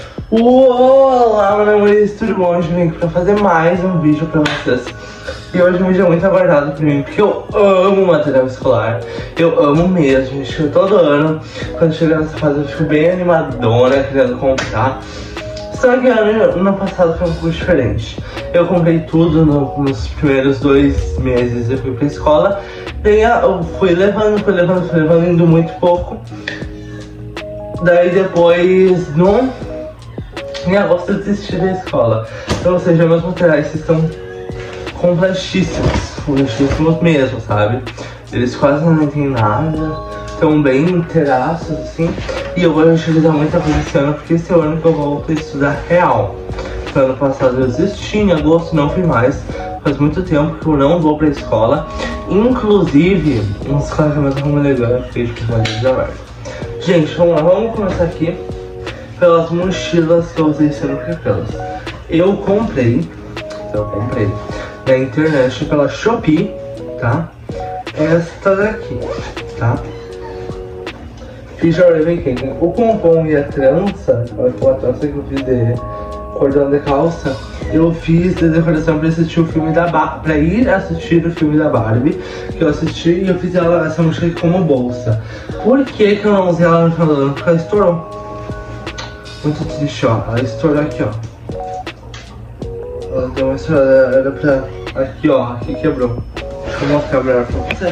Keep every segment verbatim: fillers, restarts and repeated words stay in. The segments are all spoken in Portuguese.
Olá, meu namorado, tudo bom? Hoje eu vim aqui pra fazer mais um vídeo pra vocês. E hoje um vídeo é muito aguardado por mim, porque eu amo material escolar. Eu amo mesmo, gente. Todo ano, quando chega nessa fase, eu fico bem animadona, querendo comprar. Só que ano, ano passado foi um pouco diferente. Eu comprei tudo no, nos primeiros dois meses, eu fui pra escola. E eu fui levando, fui levando, fui levando, indo muito pouco. Daí depois, no... em agosto eu desisti da escola. Então, ou seja, meus materiais estão completíssimos, completíssimos mesmo, sabe? Eles quase não tem nada, estão bem inteiraços, assim. E eu vou utilizar muita coisa esse ano, porque esse é o ano que eu volto a estudar real. No ano passado eu desisti, em agosto não fui mais. Faz muito tempo que eu não vou pra escola. Inclusive, uns caras que me legal, eu fiquei de uma de aberta. Gente, vamos lá, vamos começar aqui pelas mochilas que eu usei esse ano pra aquelas. Eu comprei, eu comprei na internet pela Shopee, tá? Esta daqui, tá? Fiz já bem o pompom e a trança, a trança que eu fiz de cordão de calça, eu fiz de decoração pra assistir o filme da Barbie, pra ir assistir o filme da Barbie, que eu assisti e eu fiz ela, essa mochila aqui como bolsa. Por que que eu não usei ela no final do ano? Porque ela estourou. Muito triste, ó. Ela estourou aqui, ó. Ela deu uma estourada, era pra... Aqui, ó. Aqui quebrou. Deixa eu mostrar melhor pra vocês.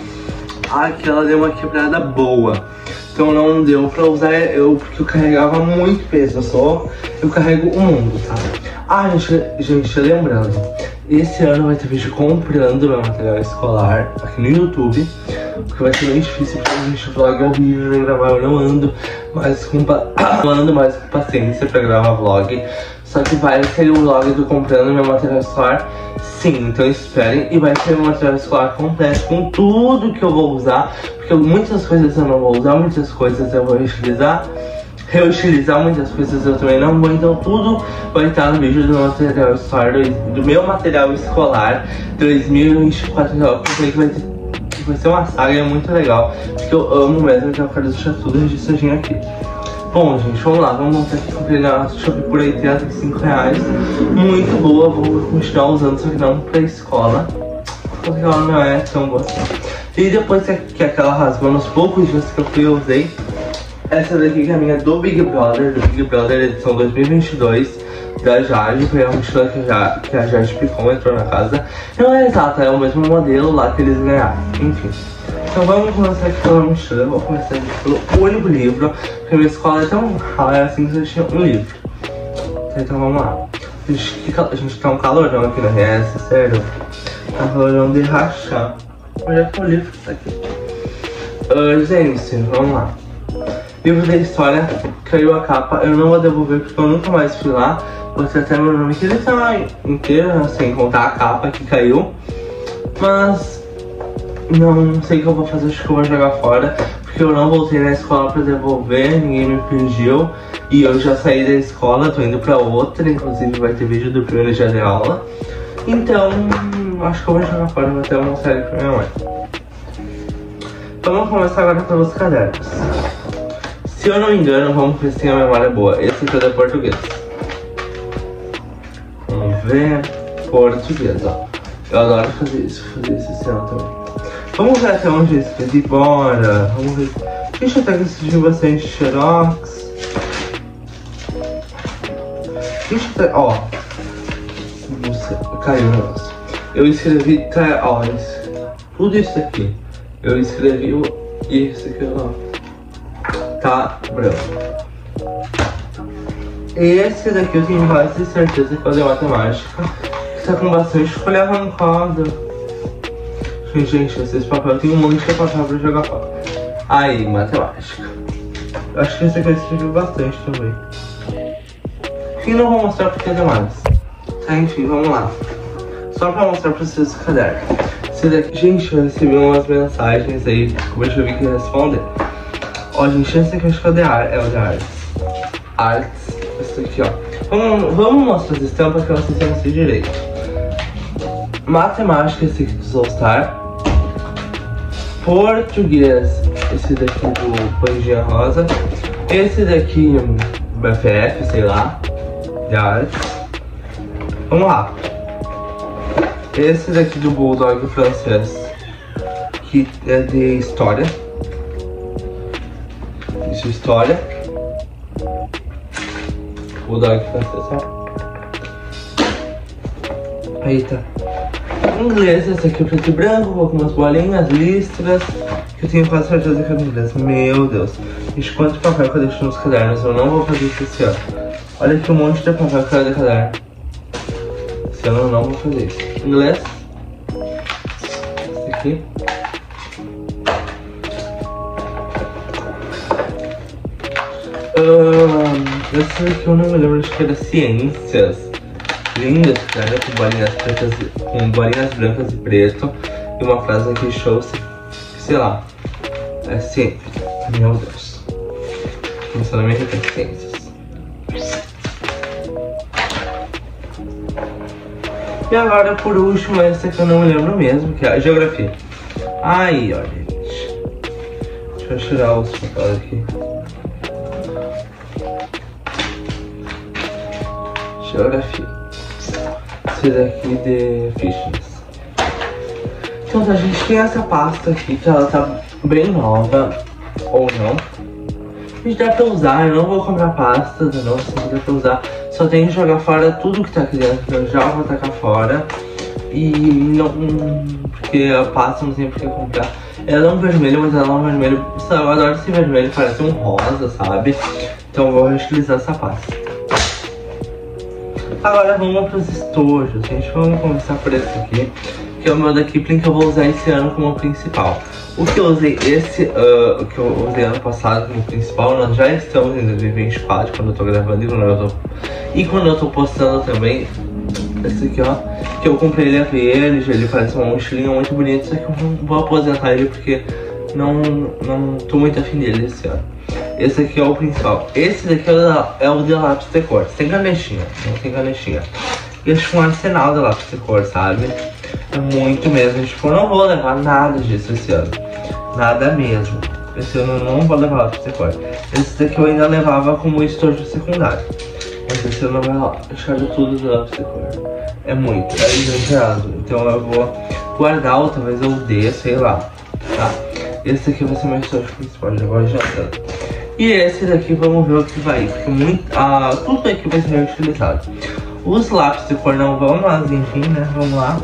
Aqui ela deu uma quebrada boa. Então não deu pra usar eu, porque eu carregava muito peso. Eu só... Eu carrego o mundo, tá? Ah, gente, gente, lembrando. Esse ano vai ter vídeo comprando meu material escolar aqui no YouTube. Porque vai ser bem difícil, porque a gente vlog é horrível de gravar, eu não ando mais com pa... não ando mais com paciência pra gravar vlog. Só que vai sair o vlog do comprando meu material escolar, sim, então esperem. E vai ser o material escolar completo com tudo que eu vou usar. Porque muitas coisas eu não vou usar, muitas coisas eu vou reutilizar. Reutilizar muitas coisas eu também não vou, então tudo vai estar no vídeo do meu material escolar, do meu material escolar dois mil e vinte e quatro. Eu pensei que vai ter... vai ser uma saga muito legal, porque eu amo mesmo, então eu quero deixar tudo registradinho aqui. Bom, gente, vamos lá, vamos montar aqui, comprei na Shopee por oitenta e cinco reais. Muito boa, vou continuar usando, só que não pra escola, porque ela não é tão boa assim. E depois que aquela rasgou nos poucos dias que eu fui, eu usei essa daqui, que é a minha do Big Brother, do Big Brother edição dois mil e vinte e dois, da Jade. Foi a mochila que, já, que a Jade Picon entrou na casa. Não é exata, é o mesmo modelo lá que eles ganharam, enfim. Então vamos começar aqui pela mochila. Eu vou começar aqui pelo único livro, porque a minha escola é tão rara assim que eu tinha um livro. Então vamos lá. A gente, que, a gente tá um calorão aqui na R S, sério. Tá um calorão de rachar. Onde é que é o livro? Tá aqui. Uh, gente, vamos lá. Livro da história, caiu a capa, eu não vou devolver porque eu nunca mais fui lá. Vou ter até meu nome que ele tá inteiro, sem contar a capa que caiu. Mas não sei o que eu vou fazer, acho que eu vou jogar fora, porque eu não voltei na escola pra devolver, ninguém me pediu. E eu já saí da escola, tô indo pra outra, inclusive vai ter vídeo do primeiro dia de aula. Então, acho que eu vou jogar fora, vou até mostrar ele pra minha mãe. Então vamos começar agora pelos cadernos. Se eu não me engano, vamos ver se tem a memória boa. Esse aqui é de português. Vamos ver. Português, ó. Eu adoro fazer isso, fazer isso esse ano também. Vamos ver até onde eu escrevi. Bora. Vamos ver. Deixa eu até que eu escrevi bastante xerox. Deixa eu até... Ó. Nossa, caiu o negócio. Eu escrevi... Ó, isso, tudo isso aqui. Eu escrevi o... Isso aqui, ó. Tá branco. Esse daqui eu tenho quase certeza que é o de matemática, que tá com bastante folha arrancada. Gente, gente, esses papéis, eu tenho um monte de papel pra jogar fora. Aí, matemática. Eu acho que esse aqui eu escrevi bastante também. Enfim, não vou mostrar porque é demais. Tá, enfim, vamos lá. Só pra mostrar pra vocês o caderno. Esse daqui, gente, eu recebi umas mensagens aí, como eu tive que responder. Ó, gente, esse aqui acho que é o de ar, é o de artes. Artes, esse aqui, ó. Vamos, vamos mostrar as estampas que eu não sei direito. Matemática, esse aqui do Soulstar. Português, esse daqui do Panjinha Rosa. Esse daqui, B F F, sei lá, de artes. Vamos lá. Esse daqui do Bulldog francês, que é de história. Isso, história. Bulldog francês, ó. Aí tá. Em inglês, esse aqui é preto e branco, com algumas bolinhas, listras. Que eu tenho quase certeza que é em inglês. Meu Deus. Gente, quanto papel que eu deixo nos cadernos. Eu não vou fazer isso esse ano. Olha aqui um monte de papel que eu de caderno. Esse ano eu não vou fazer isso. Em inglês. Esse aqui. Uh, esse aqui eu não me lembro, acho que era ciências. Linda esse caderno com bolinhas pretas, com bolinhas brancas e preto. E uma frase aqui show-se, sei lá, é sempre. Meu Deus. Começando a minha ciências. E agora por último, esse aqui eu não me lembro mesmo, que é a geografia. Aí, ó, gente. Deixa eu tirar os papéis aqui. Geografia. Esse daqui de fitness. Então a gente tem essa pasta aqui, que ela tá bem nova, ou não. A gente dá pra usar, eu não vou comprar pastas, eu não sei se dá pra usar. Só tem que jogar fora tudo que tá aqui dentro, eu já vou tacar fora. E não... porque a pasta não tem por que comprar. Ela é um vermelho, mas ela é um vermelho... Eu adoro esse vermelho, parece um rosa, sabe? Então eu vou reutilizar essa pasta. Agora vamos para os estojos, gente. Vamos começar por esse aqui, que é o meu da Kipling, que eu vou usar esse ano como principal. O que eu usei esse, uh, o que eu usei ano passado como principal, nós já estamos em dois mil e vinte e quatro, quando eu tô gravando e quando eu tô, e quando eu tô postando também. Esse aqui, ó, que eu comprei, ele é verde, ele parece uma mochilinha muito bonita, só que eu não vou aposentar ele porque não, não tô muito afim dele esse ano. Esse aqui é o principal. Esse daqui é o de lápis de cor. Sem canetinha, não tem canetinha. Esse é um arsenal de lápis de cor, sabe? É muito mesmo. Tipo, eu não vou levar nada disso esse ano. Nada mesmo. Esse ano eu não vou levar lápis de cor. Esse daqui eu ainda levava como estojo secundário. Mas esse ano eu vou deixar de tudo de lápis de cor. É muito, é exagerado. Então eu vou guardar ou talvez eu dê, sei lá. Tá? Esse aqui vai ser meu estojo principal, já vou adiantando. E esse daqui vamos ver o que vai, porque muito, ah, tudo aqui vai ser reutilizado. Os lápis de cor não vão, mas enfim, né, vamos lá.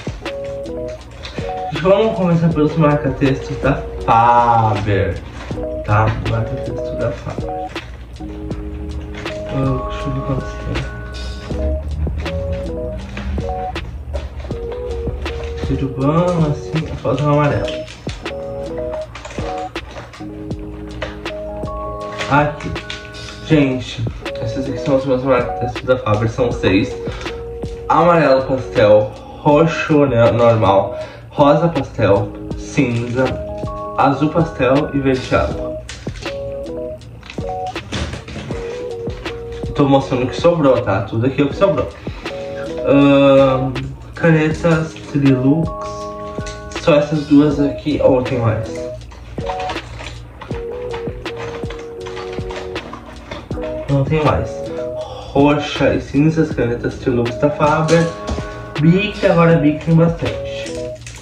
Vamos começar pelos marca-textos da Faber, tá? Marca-texto da Faber. Oh, deixa eu ver quantos tem. Tudo bom, assim, falta um amarelo. Aqui, gente, esses aqui são os meus marca-textos da Faber, são seis. Amarelo pastel, roxo normal, rosa pastel, cinza, azul pastel e verde água. Tô mostrando o que sobrou, tá? Tudo aqui é o que sobrou. Uh, canetas Trilux, só essas duas aqui, ou tem mais? Não tem mais. Roxa e cinzas, canetas Trilux da Faber. Bic, agora Bic tem bastante.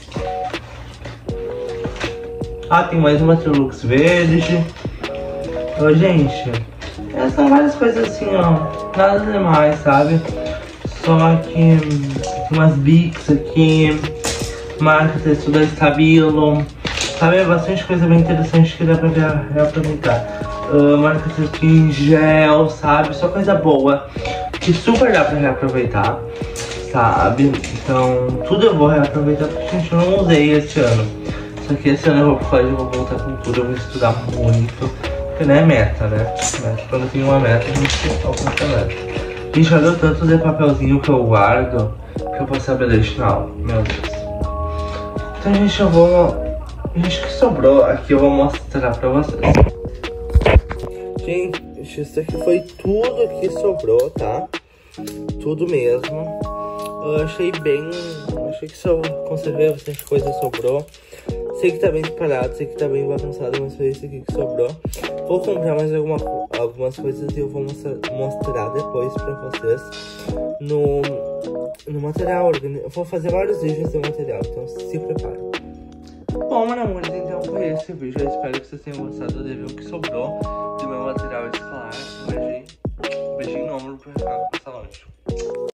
Ah, tem mais uma Trilux verde. Ô, gente, essas são várias coisas assim, ó. Nada demais, sabe? Só que tem umas Bics aqui. Marca texto da Stabilo. Sabe, é bastante coisa bem interessante que dá pra reaproveitar. Uh, marca texto em gel, sabe? Só coisa boa que super dá pra reaproveitar, sabe? Então, tudo eu vou reaproveitar porque, gente, eu não usei esse ano. Só que esse ano eu vou pro colégio, eu vou voltar com tudo, eu vou estudar muito. Porque não é meta, né? Mas quando tem uma meta, a gente alcança a meta. Gente, olha o tanto de papelzinho que eu guardo que eu vou saber ler na aula. Meu Deus. Então, gente, eu vou... Gente, o que sobrou aqui eu vou mostrar pra vocês. Gente, isso aqui foi tudo que sobrou, tá? Tudo mesmo. Eu achei bem... Eu achei que só conservei bastante coisa, sobrou. Sei que tá bem separado, sei que tá bem bagunçado, mas foi isso aqui que sobrou. Vou comprar mais alguma, algumas coisas e eu vou mostrar, mostrar depois pra vocês no, no material. Eu vou fazer vários vídeos do material, então se preparem. Bom, meus amores, então foi esse vídeo. Eu espero que vocês tenham gostado do review que sobrou do meu material.